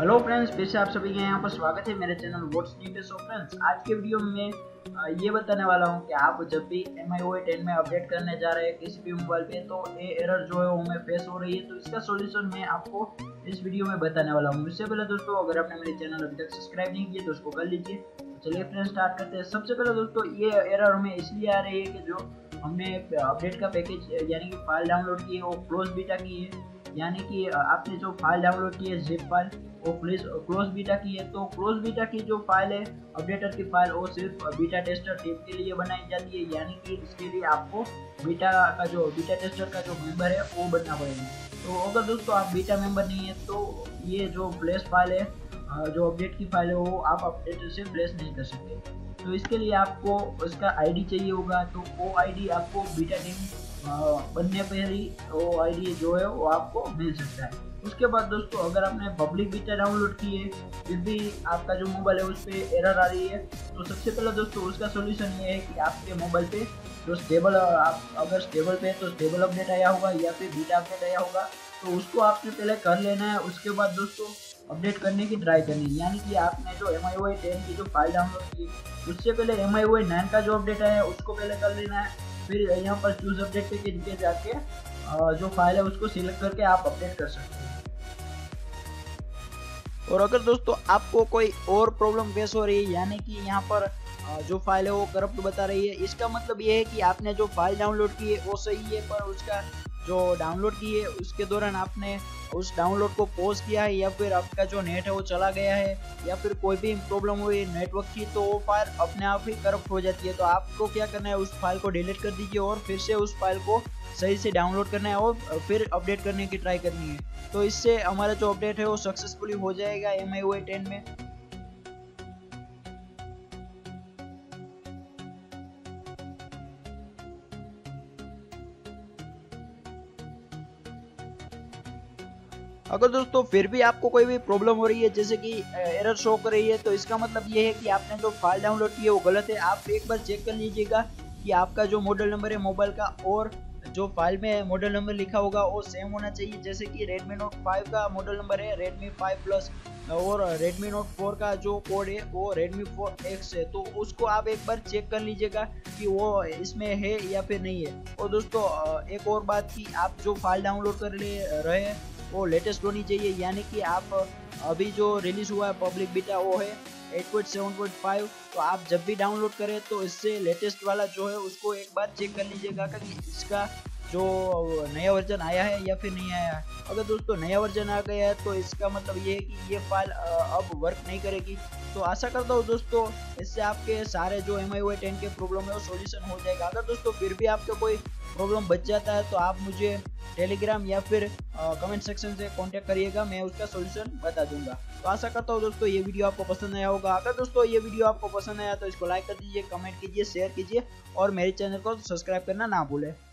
Hello friends, फिर से आप सभी का यहाँ पर स्वागत है मेरे चैनल व्हाट्स न्यू पे। सो फ्रेंड्स, आज के वीडियो में ये बताने वाला हूँ कि आप जब भी MIUI 10 में अपडेट करने जा रहे हैं किसी भी मोबाइल पे, तो ये एरर जो है वो हमें फेस हो रही है, तो इसका सॉल्यूशन मैं आपको इस वीडियो में बताने वाला हूँ। इससे पहले दोस्तों, अगर आपने मेरे चैनल अभी तक सब्सक्राइब नहीं किया तो उसको कर लीजिए। तो चलिए फ्रेंड्स, स्टार्ट करते हैं। सबसे पहले दोस्तों, ये एरर हमें इसलिए आ रही है कि जो हमने अपडेट का पैकेज यानी कि फाइल डाउनलोड की है वो क्लोज बीटा की है, यानी कि आपने जो फाइल डाउनलोड की है जिप फाइल वो क्लोज बीटा की है। तो क्लोज बीटा की जो फाइल है अपडेटर की फाइल वो सिर्फ बीटा टेस्टर टीम के लिए बनाई जाती है, यानी कि इसके लिए आपको बीटा टेस्टर का जो मेंबर है वो बनना पड़ेगा। तो अगर दोस्तों आप बीटा मेंबर नहीं है तो ये जो फ्लैश फाइल है, जो अपडेट की फाइल है वो आप अपडेटर से फ्लैश नहीं कर सकते। तो इसके लिए आपको उसका आईडी चाहिए होगा, तो वो आईडी आपको बीटा टीम बनने पर ही वो आईडी जो है वो आपको मिल सकता है। उसके बाद दोस्तों, अगर आपने पब्लिक बीटा डाउनलोड की है फिर भी आपका जो मोबाइल है उस पर एरर आ रही है, तो सबसे पहले दोस्तों उसका सोल्यूशन ये है कि आपके मोबाइल पे जो स्टेबल, आप अगर स्टेबल पे है तो स्टेबल अपडेट आया होगा या फिर बीटा अपडेट आया होगा, तो उसको आपने पहले कर लेना है। उसके बाद दोस्तों अपडेट करने की ट्राई करनी है, यानी कि आपने जो MIUI 10 की जो फाइल डाउनलोड की उससे पहले MIUI 9 का जो अपडेट आया है उसको पहले कर लेना है। फिर यहाँ पर चूज अपडेट पैकेज पे जाके जो फाइल है उसको सिलेक्ट करके आप अपडेट कर सकते हैं। और अगर दोस्तों आपको कोई और प्रॉब्लम फेस हो रही है, यानी कि यहाँ पर जो फाइल है वो करप्ट बता रही है, इसका मतलब ये है कि आपने जो फाइल डाउनलोड की है वो सही है, पर उसका जो डाउनलोड की है उसके दौरान आपने उस डाउनलोड को पॉज किया है, या फिर आपका जो नेट है वो चला गया है, या फिर कोई भी प्रॉब्लम हुई नेटवर्क की, तो वो फाइल अपने आप ही करप्ट हो जाती है। तो आपको क्या करना है, उस फाइल को डिलीट कर दीजिए और फिर से उस फाइल को सही से डाउनलोड करना है और फिर अपडेट करने की ट्राई करनी है। तो इससे हमारा जो अपडेट है वो सक्सेसफुली हो जाएगा MIUI 10 में। अगर दोस्तों फिर भी आपको कोई भी प्रॉब्लम हो रही है, जैसे कि एरर शो कर रही है, तो इसका मतलब ये है कि आपने जो फाइल डाउनलोड की है वो गलत है। आप एक बार चेक कर लीजिएगा कि आपका जो मॉडल नंबर है मोबाइल का और जो फाइल में मॉडल नंबर लिखा होगा वो सेम होना चाहिए। जैसे कि Redmi Note 5 का मॉडल नंबर है Redmi 5 Plus और Redmi Note 4 का जो कोड है वो Redmi 4X है, तो उसको आप एक बार चेक कर लीजिएगा कि वो इसमें है या फिर नहीं है। और दोस्तों एक और बात कि आप जो फाइल डाउनलोड कर ले रहे हैं वो लेटेस्ट होनी चाहिए, यानी कि आप अभी जो रिलीज हुआ है पब्लिक बीटा वो है 8.7.5, तो आप जब भी डाउनलोड करें तो इससे लेटेस्ट वाला जो है उसको एक बार चेक कर लीजिएगा कि इसका जो नया वर्जन आया है या फिर नहीं आया है। अगर दोस्तों नया वर्जन आ गया है तो इसका मतलब ये है कि ये फाइल अब वर्क नहीं करेगी। तो आशा करता हूँ दोस्तों इससे आपके सारे जो MIUI 10 के प्रॉब्लम है वो सॉल्यूशन हो जाएगा। अगर दोस्तों फिर भी आपका कोई प्रॉब्लम बच जाता है तो आप मुझे टेलीग्राम या फिर कमेंट सेक्शन से कांटेक्ट करिएगा, मैं उसका सॉल्यूशन बता दूंगा। तो आशा करता हूँ दोस्तों ये वीडियो आपको पसंद आया होगा। अगर दोस्तों ये वीडियो आपको पसंद आया तो इसको लाइक कर दीजिए, कमेंट कीजिए, शेयर कीजिए और मेरे चैनल को सब्सक्राइब करना ना भूलें।